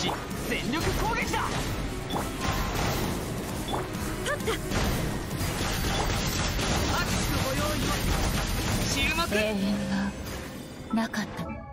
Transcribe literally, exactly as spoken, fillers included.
し全力攻撃だ。 立った。 拍手ご用意を。注目。 永遠はなかったの。